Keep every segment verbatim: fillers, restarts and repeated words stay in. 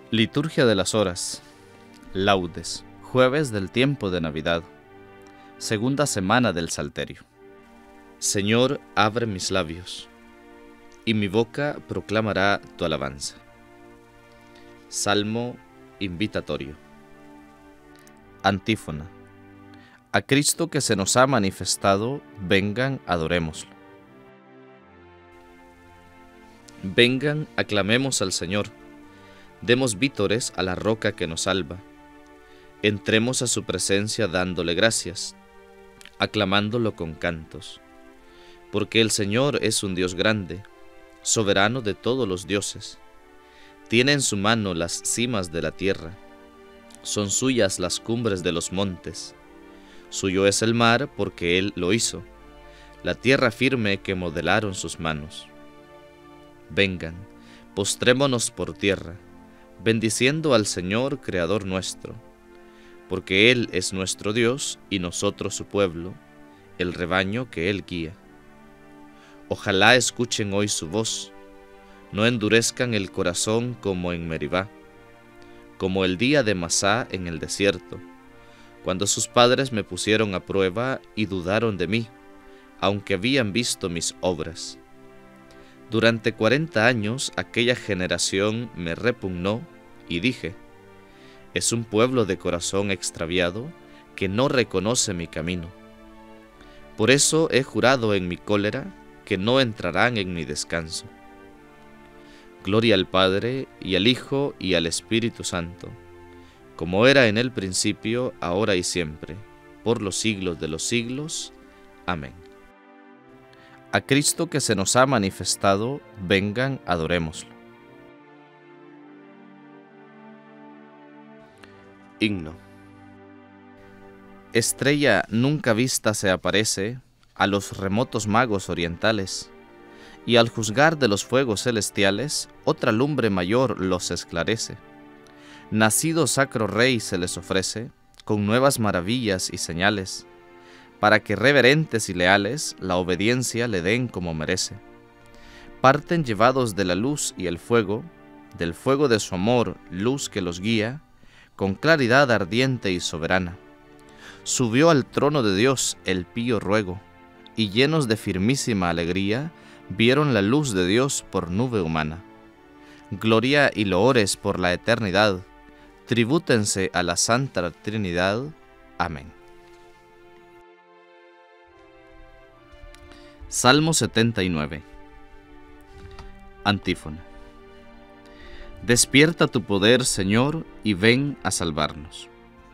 Liturgia de las Horas. Laudes. Jueves del tiempo de Navidad. Segunda semana del Salterio. Señor, abre mis labios, y mi boca proclamará tu alabanza. Salmo invitatorio. Antífona. A Cristo que se nos ha manifestado, vengan, adorémoslo. Vengan, aclamemos al Señor. Demos vítores a la roca que nos salva. Entremos a su presencia dándole gracias, aclamándolo con cantos. Porque el Señor es un Dios grande, soberano de todos los dioses. Tiene en su mano las cimas de la tierra, son suyas las cumbres de los montes. Suyo es el mar porque Él lo hizo, la tierra firme que modelaron sus manos. Vengan, postrémonos por tierra, bendiciendo al Señor, Creador nuestro, porque Él es nuestro Dios y nosotros su pueblo, el rebaño que Él guía. Ojalá escuchen hoy su voz, no endurezcan el corazón como en Meribá, como el día de Masá en el desierto, cuando sus padres me pusieron a prueba y dudaron de mí, aunque habían visto mis obras. Durante cuarenta años aquella generación me repugnó y dije, es un pueblo de corazón extraviado que no reconoce mi camino. Por eso he jurado en mi cólera que no entrarán en mi descanso. Gloria al Padre, y al Hijo, y al Espíritu Santo, como era en el principio, ahora y siempre, por los siglos de los siglos. Amén. A Cristo que se nos ha manifestado, vengan, adorémoslo. Himno. Estrella nunca vista se aparece a los remotos magos orientales, y al juzgar de los fuegos celestiales, otra lumbre mayor los esclarece. Nacido sacro Rey se les ofrece, con nuevas maravillas y señales, para que reverentes y leales la obediencia le den como merece. Parten llevados de la luz y el fuego, del fuego de su amor, luz que los guía, con claridad ardiente y soberana. Subió al trono de Dios el pío ruego, y llenos de firmísima alegría, vieron la luz de Dios por nube humana. Gloria y loores por la eternidad, tribútense a la Santa Trinidad. Amén. Salmo setenta y nueve. Antífona. Despierta tu poder, Señor, y ven a salvarnos.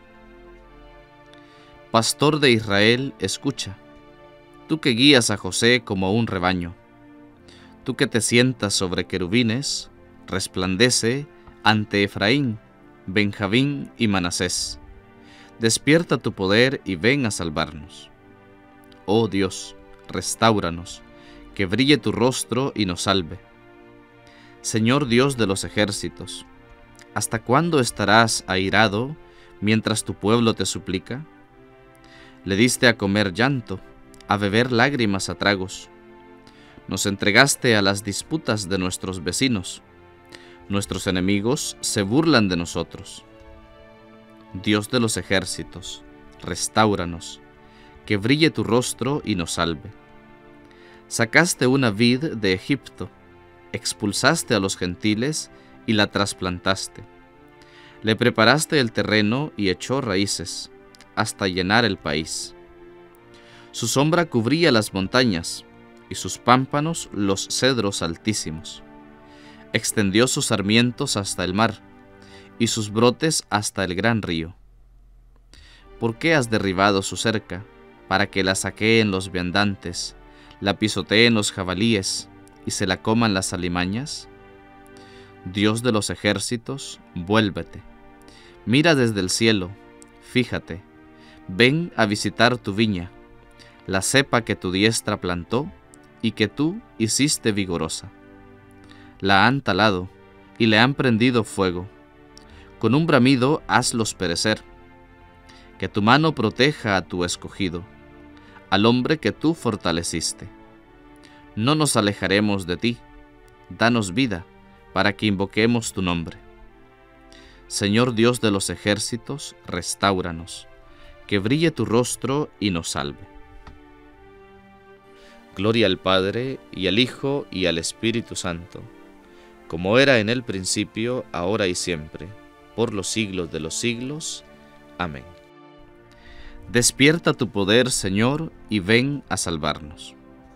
Pastor de Israel, escucha, tú que guías a José como un rebaño, tú que te sientas sobre querubines, resplandece ante Efraín, Benjamín y Manasés. Despierta tu poder y ven a salvarnos. Oh Dios, restáuranos, que brille tu rostro y nos salve. Señor Dios de los ejércitos, ¿hasta cuándo estarás airado mientras tu pueblo te suplica? Le diste a comer llanto, a beber lágrimas a tragos. Nos entregaste a las disputas de nuestros vecinos. Nuestros enemigos se burlan de nosotros. Dios de los ejércitos, restáuranos, que brille tu rostro y nos salve. Sacaste una vid de Egipto, expulsaste a los gentiles y la trasplantaste. Le preparaste el terreno y echó raíces, hasta llenar el país. Su sombra cubría las montañas, y sus pámpanos los cedros altísimos. Extendió sus sarmientos hasta el mar, y sus brotes hasta el gran río. ¿Por qué has derribado su cerca, para que la saqueen los viandantes, la pisoteen los jabalíes, y se la coman las alimañas? Dios de los ejércitos, vuélvete. Mira desde el cielo, fíjate, ven a visitar tu viña, la cepa que tu diestra plantó y que tú hiciste vigorosa. La han talado y le han prendido fuego. Con un bramido hazlos perecer. Que tu mano proteja a tu escogido, al hombre que tú fortaleciste. No nos alejaremos de ti, danos vida, para que invoquemos tu nombre. Señor Dios de los ejércitos, restáuranos, que brille tu rostro y nos salve. Gloria al Padre, y al Hijo, y al Espíritu Santo, como era en el principio, ahora y siempre, por los siglos de los siglos. Amén. Despierta tu poder, Señor, y ven a salvarnos.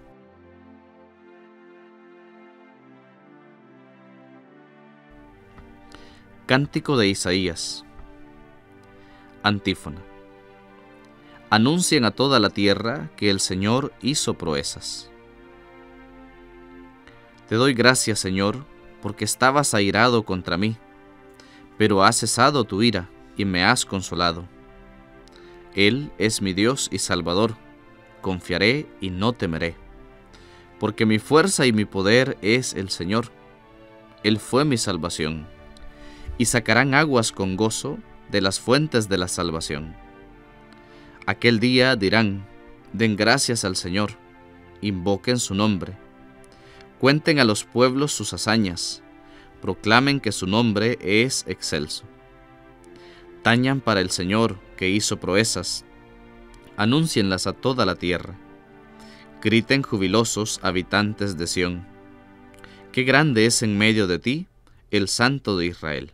Cántico de Isaías. Antífona. Anuncien a toda la tierra que el Señor hizo proezas. Te doy gracias, Señor, porque estabas airado contra mí, pero has cesado tu ira y me has consolado. Él es mi Dios y Salvador, confiaré y no temeré, porque mi fuerza y mi poder es el Señor. Él fue mi salvación, y sacarán aguas con gozo de las fuentes de la salvación. Aquel día dirán, den gracias al Señor, invoquen su nombre, cuenten a los pueblos sus hazañas, proclamen que su nombre es excelso. Tañan para el Señor, que hizo proezas, anúncienlas a toda la tierra. Griten jubilosos habitantes de Sión, qué grande es en medio de ti el Santo de Israel.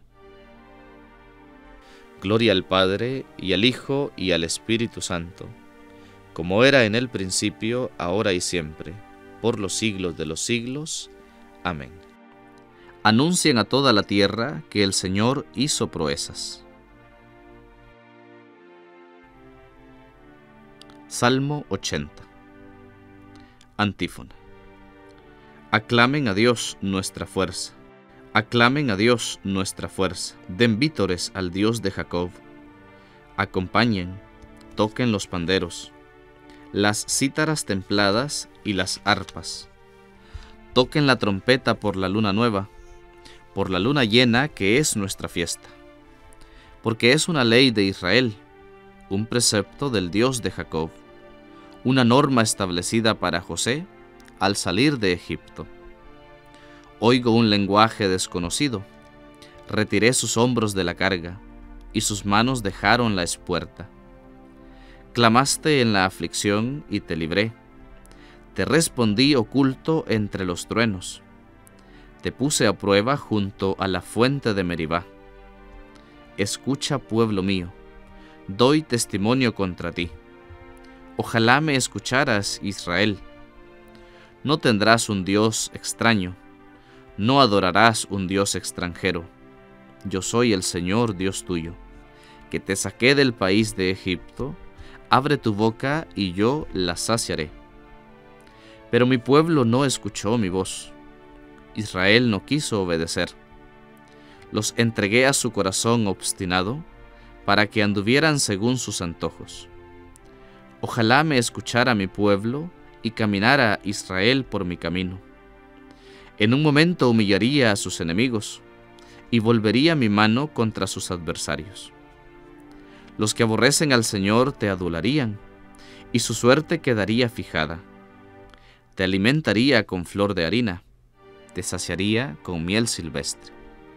Gloria al Padre, y al Hijo, y al Espíritu Santo, como era en el principio, ahora y siempre, por los siglos de los siglos. Amén. Anuncien a toda la tierra que el Señor hizo proezas. Salmo ochenta. Antífona. Aclamen a Dios nuestra fuerza. Aclamen a Dios nuestra fuerza, den vítores al Dios de Jacob. Acompañen, toquen los panderos, las cítaras templadas y las arpas. Toquen la trompeta por la luna nueva, por la luna llena que es nuestra fiesta. Porque es una ley de Israel, un precepto del Dios de Jacob, una norma establecida para José al salir de Egipto. Oigo un lenguaje desconocido. Retiré sus hombros de la carga, y sus manos dejaron la espuerta. Clamaste en la aflicción y te libré. Te respondí oculto entre los truenos. Te puse a prueba junto a la fuente de Meribá. Escucha, pueblo mío, doy testimonio contra ti. Ojalá me escucharas, Israel. No tendrás un Dios extraño. No adorarás un Dios extranjero. Yo soy el Señor Dios tuyo, que te saqué del país de Egipto. Abre tu boca y yo la saciaré. Pero mi pueblo no escuchó mi voz. Israel no quiso obedecer. Los entregué a su corazón obstinado, para que anduvieran según sus antojos. Ojalá me escuchara mi pueblo y caminara Israel por mi camino. En un momento humillaría a sus enemigos y volvería mi mano contra sus adversarios. Los que aborrecen al Señor te adularían, y su suerte quedaría fijada. Te alimentaría con flor de harina, te saciaría con miel silvestre.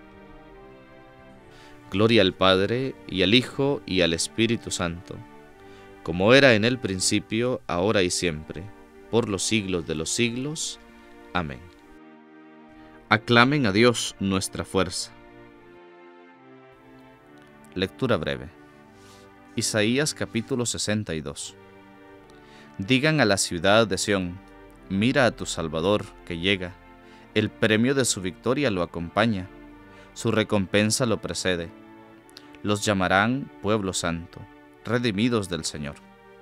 Gloria al Padre, y al Hijo, y al Espíritu Santo, como era en el principio, ahora y siempre, por los siglos de los siglos. Amén. Aclamen a Dios nuestra fuerza. Lectura breve. Isaías capítulo sesenta y dos. Digan a la ciudad de Sión, mira a tu Salvador que llega, el premio de su victoria lo acompaña, su recompensa lo precede. Los llamarán pueblo santo, redimidos del Señor.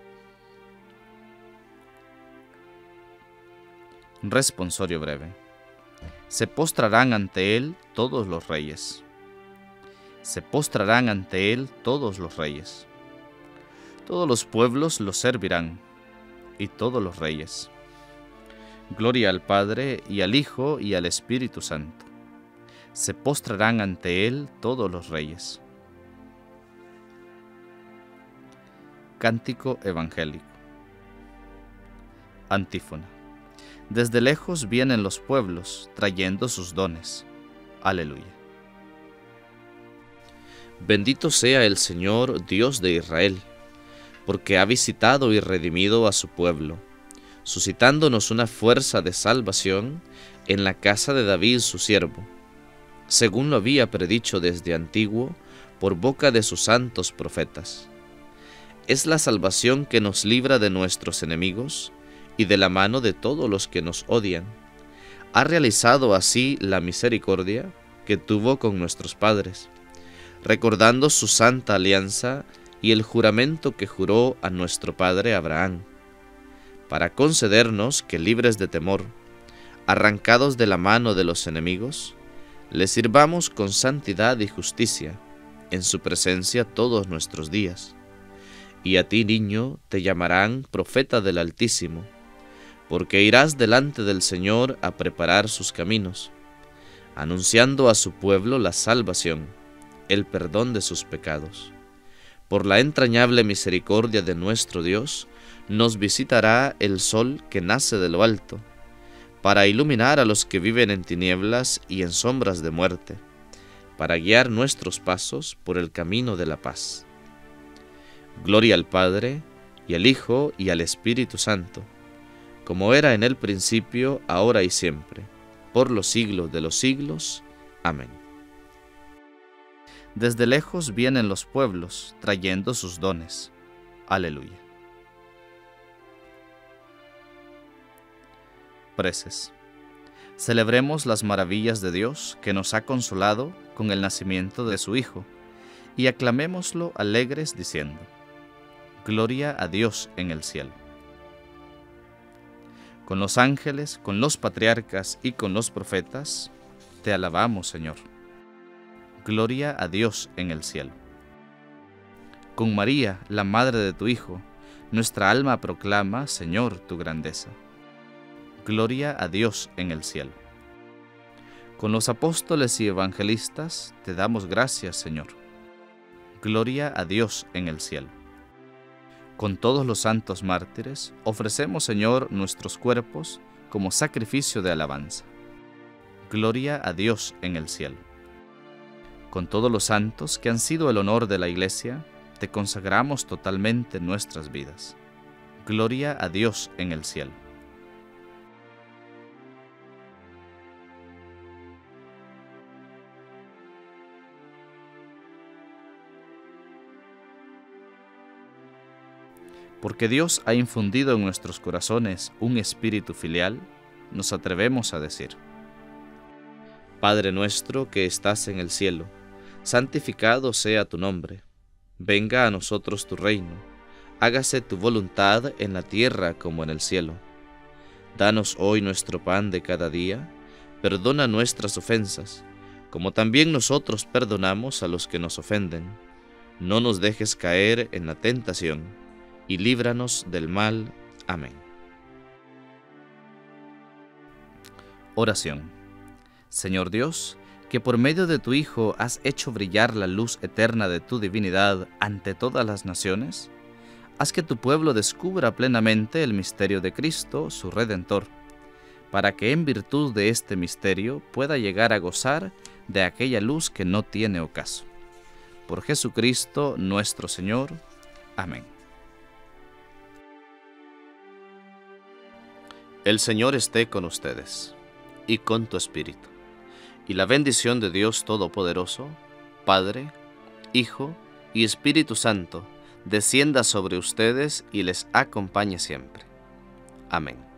Responsorio breve. Se postrarán ante él todos los reyes. Se postrarán ante él todos los reyes. Todos los pueblos lo servirán, y todos los reyes. Gloria al Padre, y al Hijo, y al Espíritu Santo. Se postrarán ante él todos los reyes. Cántico evangélico. Antífona. Desde lejos vienen los pueblos, trayendo sus dones. Aleluya. Bendito sea el Señor, Dios de Israel, porque ha visitado y redimido a su pueblo, suscitándonos una fuerza de salvación en la casa de David su siervo, según lo había predicho desde antiguo por boca de sus santos profetas. Es la salvación que nos libra de nuestros enemigos y de la mano de todos los que nos odian. Ha realizado así la misericordia que tuvo con nuestros padres, recordando su santa alianza y el juramento que juró a nuestro padre Abraham, para concedernos que, libres de temor, arrancados de la mano de los enemigos, le sirvamos con santidad y justicia en su presencia todos nuestros días. Y a ti, niño, te llamarán profeta del Altísimo, porque irás delante del Señor a preparar sus caminos, anunciando a su pueblo la salvación, el perdón de sus pecados. Por la entrañable misericordia de nuestro Dios, nos visitará el sol que nace de lo alto, para iluminar a los que viven en tinieblas y en sombras de muerte, para guiar nuestros pasos por el camino de la paz. Gloria al Padre, y al Hijo, y al Espíritu Santo, como era en el principio, ahora y siempre, por los siglos de los siglos. Amén. Desde lejos vienen los pueblos, trayendo sus dones. Aleluya. Preces. Celebremos las maravillas de Dios, que nos ha consolado con el nacimiento de su Hijo, y aclamémoslo alegres diciendo: Gloria a Dios en el cielo. Con los ángeles, con los patriarcas y con los profetas, te alabamos, Señor. Gloria a Dios en el cielo. Con María, la madre de tu Hijo, nuestra alma proclama, Señor, tu grandeza. Gloria a Dios en el cielo. Con los apóstoles y evangelistas, te damos gracias, Señor. Gloria a Dios en el cielo. Con todos los santos mártires, ofrecemos, Señor, nuestros cuerpos como sacrificio de alabanza. Gloria a Dios en el cielo. Con todos los santos que han sido el honor de la Iglesia, te consagramos totalmente nuestras vidas. Gloria a Dios en el cielo. Porque Dios ha infundido en nuestros corazones un espíritu filial, nos atrevemos a decir: Padre nuestro que estás en el cielo, santificado sea tu nombre. Venga a nosotros tu reino. Hágase tu voluntad en la tierra como en el cielo. Danos hoy nuestro pan de cada día. Perdona nuestras ofensas, como también nosotros perdonamos a los que nos ofenden. No nos dejes caer en la tentación, y líbranos del mal. Amén. Oración. Señor Dios, que por medio de tu Hijo has hecho brillar la luz eterna de tu divinidad ante todas las naciones, haz que tu pueblo descubra plenamente el misterio de Cristo, su Redentor, para que en virtud de este misterio pueda llegar a gozar de aquella luz que no tiene ocaso. Por Jesucristo nuestro Señor. Amén. El Señor esté con ustedes, y con tu espíritu. Y la bendición de Dios Todopoderoso, Padre, Hijo y Espíritu Santo, descienda sobre ustedes y les acompañe siempre. Amén.